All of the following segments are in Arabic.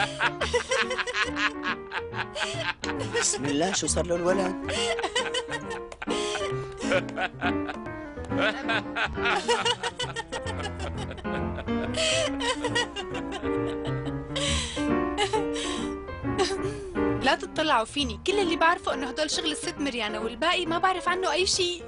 بسم الله، شو صار له الولد؟ لا تطلعوا فيني، كل اللي بعرفه انه هدول شغل الست مريانة والباقي ما بعرف عنه اي شيء.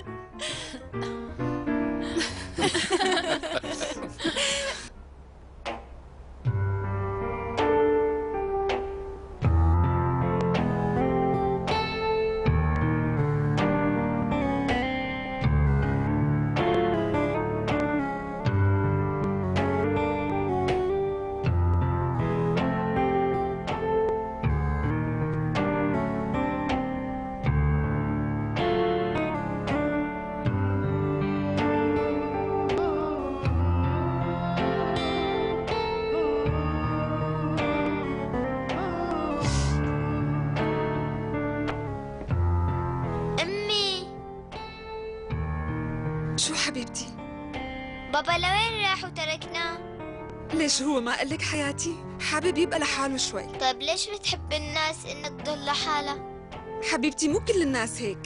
شو حبيبتي؟ بابا لوين راح وتركنا؟ ليش هو ما قال لك حياتي؟ حابب يبقى لحاله شوي. طيب ليش بتحب الناس انك تضل لحالها؟ حبيبتي مو كل الناس هيك.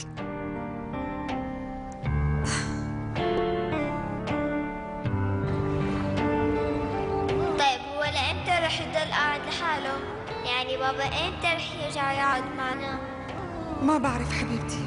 طيب هو لإمتى رح يضل قاعد لحاله؟ يعني بابا إمتى رح يرجع يقعد معنا؟ ما بعرف حبيبتي.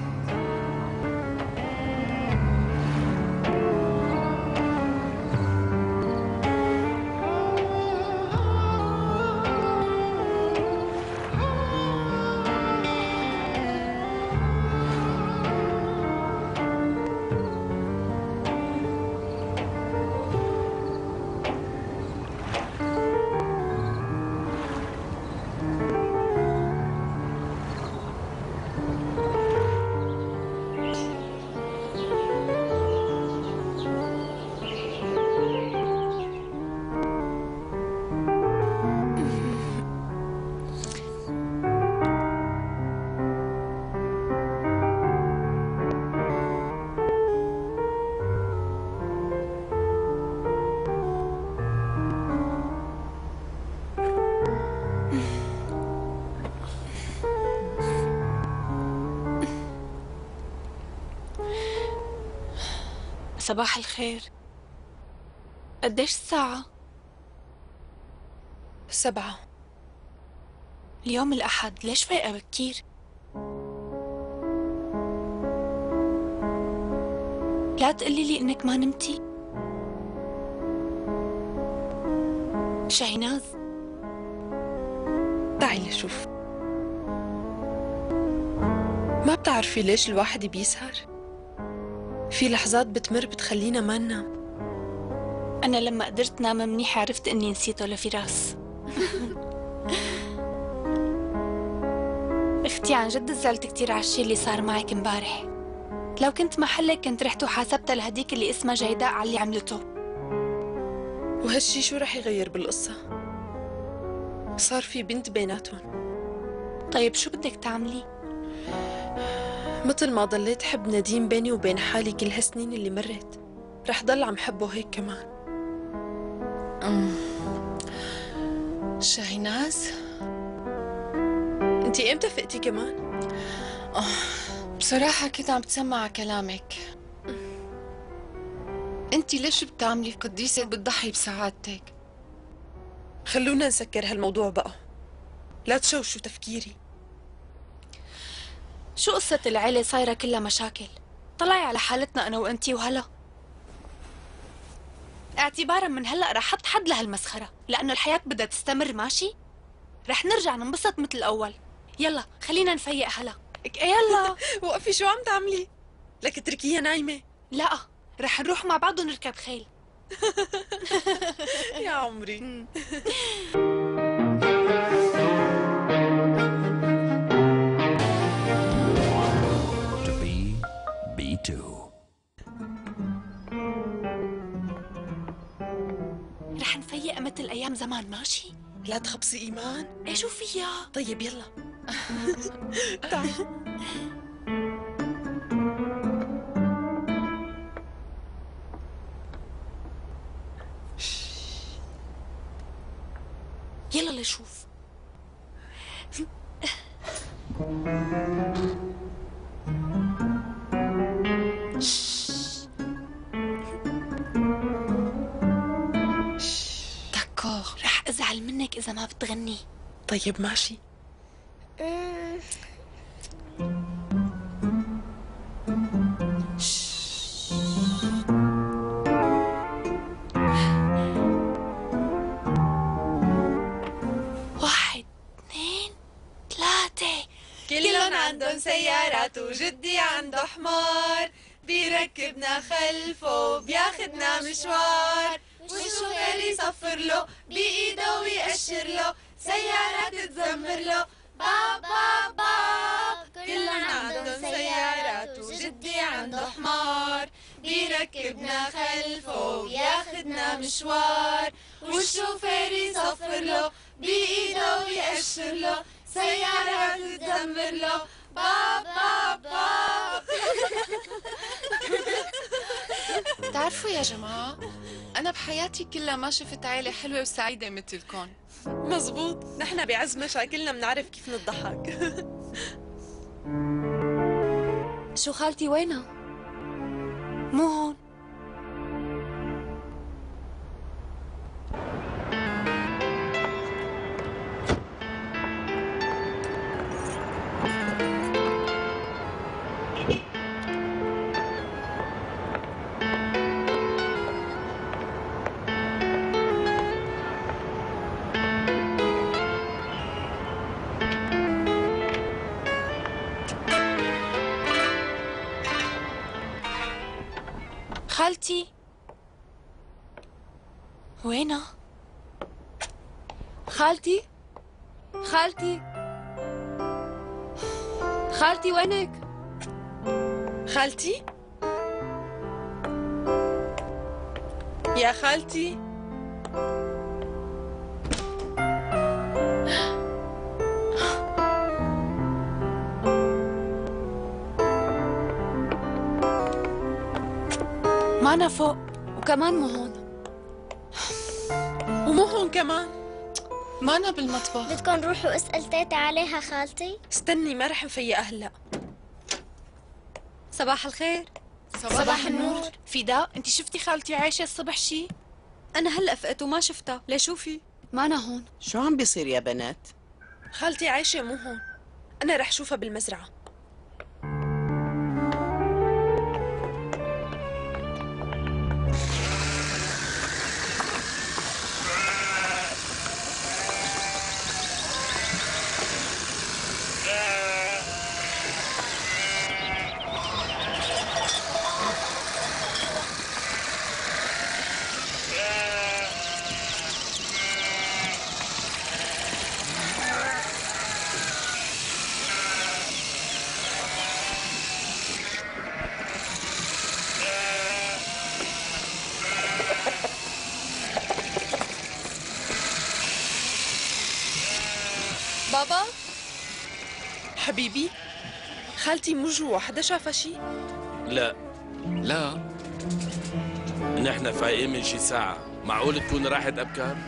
صباح الخير. قديش الساعة؟ 7. اليوم الأحد، ليش فايقة بكير؟ لا تقولي لي إنك ما نمتي. شاهيناز، تعي لشوف. ما بتعرفي ليش الواحد بيسهر؟ في لحظات بتمر بتخلينا ما ننام. أنا لما قدرت نام منيح عرفت إني نسيته لفراس. اختي عن جد زعلت كتير على الشي اللي صار معك امبارح. لو كنت محلك كنت رحت وحاسبتها لهديك اللي اسمها جيداء على اللي عملته. وهالشي شو رح يغير بالقصة؟ صار في بنت بيناتهم. طيب شو بدك تعملي؟ مثل ما ضليت حب نديم بيني وبين حالي كل هالسنين اللي مرت، رح ضل عم حبه هيك كمان. شاهيناز، انتي امتى فقتي كمان؟ بصراحة كنت عم بتسمع كلامك. انتي ليش بتعملي قديسة بتضحي بسعادتك؟ خلونا نسكر هالموضوع بقى، لا تشوشوا تفكيري. شو قصة العيلة صايرة كلها مشاكل؟ طلعي على حالتنا أنا وأنتي وهلا. اعتبارا من هلأ رح أحط حد لهالمسخرة، لأنه الحياة بدها تستمر. ماشي؟ رح نرجع ننبسط مثل الأول. يلا خلينا نفيق هلا. يلا. وقفي، شو عم تعملي؟ لك اتركيها نايمة. لا، رح نروح مع بعض ونركب خيل. يا عمري. رح نفيق مثل أيام زمان. ماشي؟ لا تخبصي إيمان. إيه شو فيها؟ طيب يلا. تعي. يلا لشوف. داكور. رح ازعل منك اذا ما بتغني. طيب ماشي. واحد، اثنين، ثلاثة. كلن عندن سيارات وجدي عنده حمار، بيركبنا خلفه بياخدنا مشوار، والشوفير يصفر له بإيده ويأشر له، سيارات تزمر له باب باب باب. كلن عندن سيارات وجدي عنده حمار، بيركبنا خلفه وياخدنا مشوار، والشوفير يصفر له بإيده ويأشر له، سيارات تزمر له باب باب باب. بتعرفوا يا جماعة، أنا بحياتي كلها ما شفت عيلة حلوة وسعيدة مثلكم. مزبوط، نحن بعز مشاكلنا بنعرف كيف نضحك. شو خالتي وينها؟ مو هون. خالتي وينها؟ خالتي خالتي خالتي وينك؟ خالتي؟ يا خالتي؟ معنا فوق وكمان مو هون. ومو هون كمان. مانا بالمطبخ. بدكم نروحوا اسأل تيتا عليها خالتي؟ استني ما رح نفيقها هلا. صباح الخير. صباح النور. فداء، انت شفتي خالتي عايشة الصبح شي؟ انا هلا فقت وما شفتها. ليه شوفي؟ معنا هون. شو عم بيصير يا بنات؟ خالتي عايشة مو هون. أنا رح شوفها بالمزرعة. بابا حبيبي، خالتي مو جوا، حدا شافها شي؟ لا نحن فايقين من شي ساعة، معقول تكون راحت أبكار؟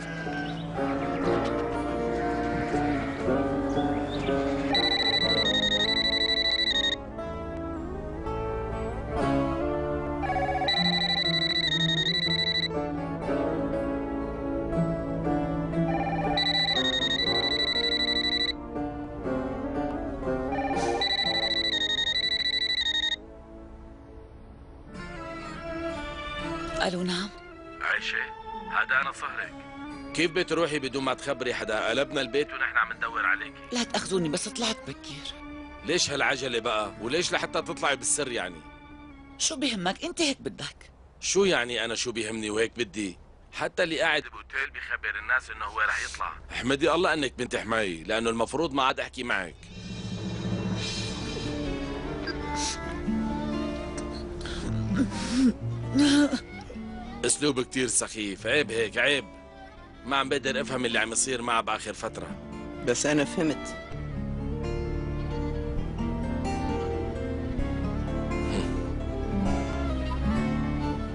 ألو نعم. عايشة، هذا أنا صهرك. كيف بتروحي بدون ما تخبري حدا؟ قلبنا البيت ونحن عم ندور عليكي. لا تأخذوني بس طلعت بكير. ليش هالعجلة بقى؟ وليش لحتى تطلعي بالسر يعني؟ شو بهمك؟ أنت هيك بدك. شو يعني أنا شو بيهمني وهيك بدي؟ حتى اللي قاعد بأوتيل بيخبر الناس إنه هو رح يطلع. احمدي الله إنك بنت حماي، لأنه المفروض ما عاد أحكي معك. اسلوب كتير سخيف، عيب هيك عيب. ما عم بقدر افهم اللي عم يصير معه باخر فترة. بس أنا فهمت.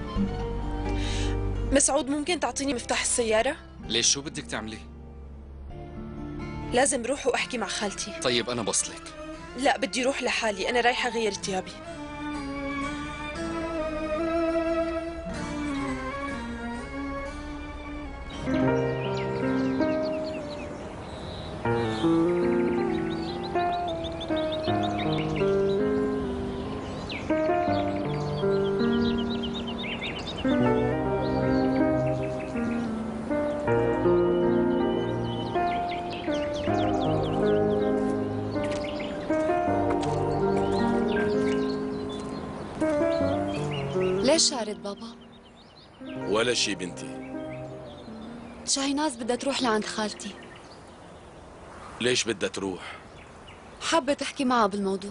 مسعود، ممكن تعطيني مفتاح السيارة؟ ليش شو بدك تعملي؟ لازم روح واحكي مع خالتي. طيب أنا بوصلك. لا بدي روح لحالي، أنا رايحة أغير ثيابي. ليش شارد بابا؟ ولا شي بنتي. شاهيناز بدها تروح لعند خالتي. ليش بدها تروح؟ حابة تحكي معها بالموضوع.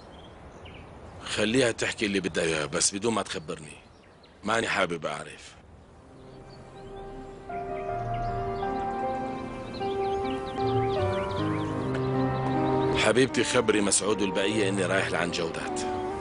خليها تحكي اللي بدها اياه بس بدون ما تخبرني. ماني حابب اعرف. حبيبتي خبري مسعود والبقية اني رايح لعند جودات.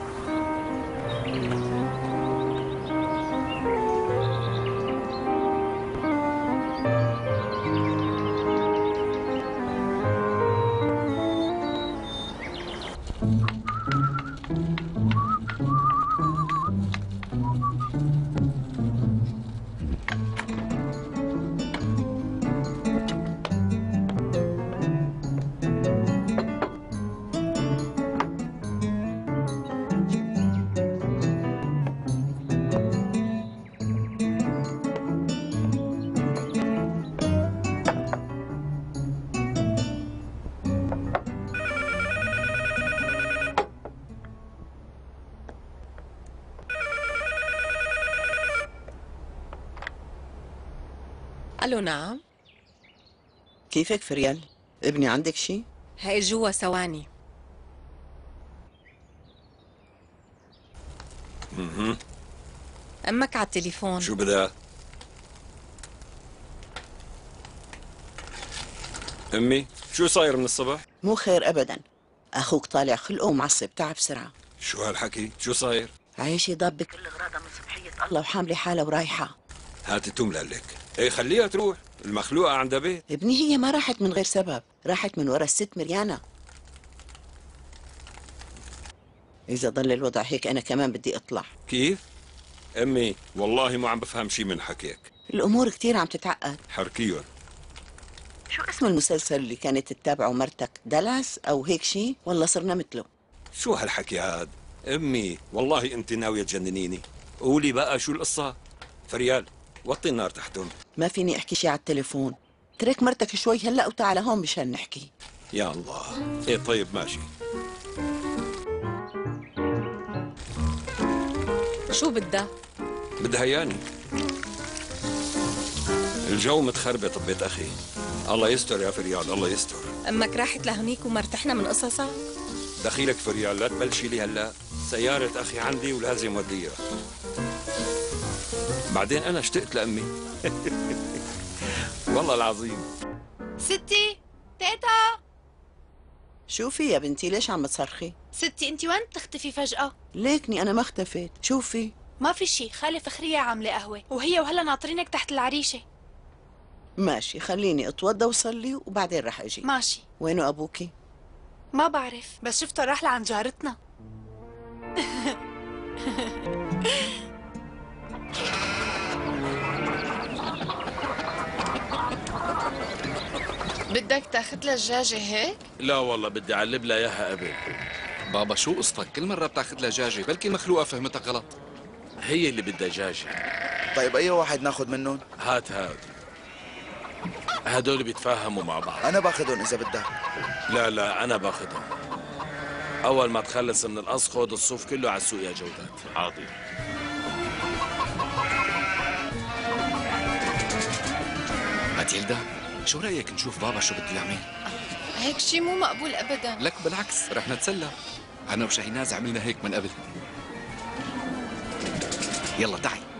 الو نعم. كيفك فريال؟ ابني عندك شي؟ هاي جوا ثواني. امك على التليفون. شو بدها؟ امي شو صاير من الصبح؟ مو خير ابدا. اخوك طالع خلقه ومعصب، تعب بسرعه. شو هالحكي؟ شو صاير؟ عايشه ضاب بكل اغراضها من صبحيه الله وحامله حالها ورايحه. هاتي تملى لك. ايه خليها تروح، المخلوقة عندها بيت. ابني هي ما راحت من غير سبب، راحت من ورا الست مريانا. إذا ضل الوضع هيك أنا كمان بدي أطلع. كيف؟ أمي والله ما عم بفهم شي من حكيك. الأمور كتير عم تتعقد. حركيهم. شو اسم المسلسل اللي كانت تتابعه مرتك؟ دالاس أو هيك شي؟ والله صرنا مثله. شو هالحكي هاد؟ أمي والله أنت ناوية تجننيني. قولي بقى شو القصة؟ فريال وطي النار تحتهم. ما فيني أحكي شي على التليفون. ترك مرتك شوي هلأ وتعال هون مشان نحكي. يا الله. إيه طيب ماشي. شو بدها؟ بدها ياني. الجو متخربط ببيت أخي. الله يستر يا فريال، الله يستر. امك راحت لهنيك ومرتحنا من قصصها؟ دخيلك فريال، لا تبلشي لي هلا. سيارة أخي عندي ولازم وديها. بعدين أنا اشتقت لأمي. والله العظيم. ستي، تيتا. شوفي يا بنتي ليش عم تصرخي؟ ستي انت وين بتختفي فجأة؟ ليكني أنا ما اختفيت، شوفي. ما في شي، خالة فخرية عاملة قهوة وهي وهلا ناطرينك تحت العريشة. ماشي خليني اتوضى وصلي وبعدين رح اجي. ماشي. وينه ابوكي؟ ما بعرف بس شفته راح لعند جارتنا. بدك تاخذ لها الدجاجة هيك؟ لا والله بدي اعلب لها اياها قبل. بابا شو قصتك؟ كل مرة بتاخذ لها دجاجة، بلكي المخلوقة فهمتك غلط. هي اللي بدها دجاجة. طيب أي واحد ناخذ منهم؟ هات. هدول بيتفاهموا مع بعض. أنا باخذهم إذا بدك. لا أنا باخذهم. أول ما تخلص من القص خذ الصوف كله على السوق يا جودات. حاضر. ماتيلدا شو رأيك نشوف بابا شو بده يعمل؟ هيك شي مو مقبول أبدا. لك بالعكس رح نتسلى. أنا وشاهيناز عملنا هيك من قبل. يلا تعي.